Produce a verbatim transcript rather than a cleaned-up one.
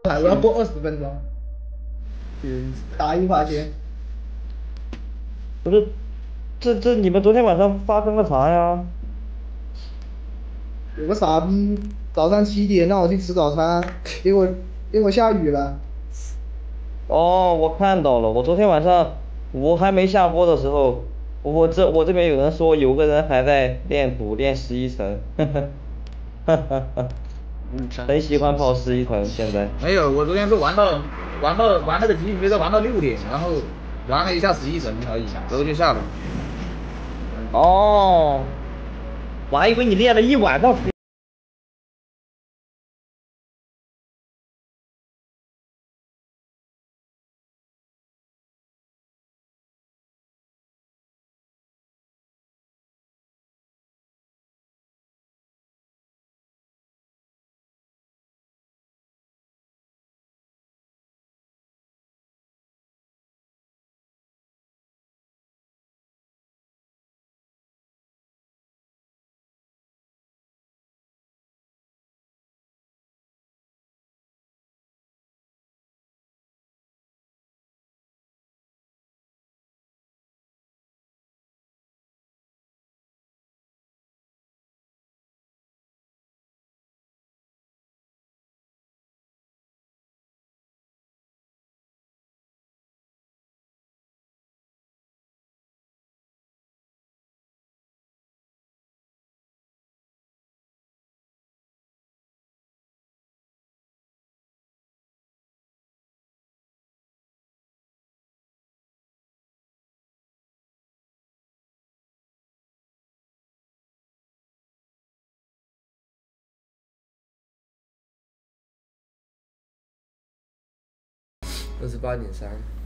台，我要播二十分钟，打一发先。 不是，这这你们昨天晚上发生了啥呀？ 有个傻逼早上七点让我去吃早餐，结果结果下雨了。 哦，我看到了，我昨天晚上我还没下播的时候，我这我这边有人说有个人还在练补练十一层，呵呵，哈哈哈，很喜欢跑十一层现在。 没有，我昨天是玩到玩到玩那个极品飞车玩到六点，然后玩了一下十一层而已，然后就下了。 哦，我还以为你练了一晚上。 二十八点三。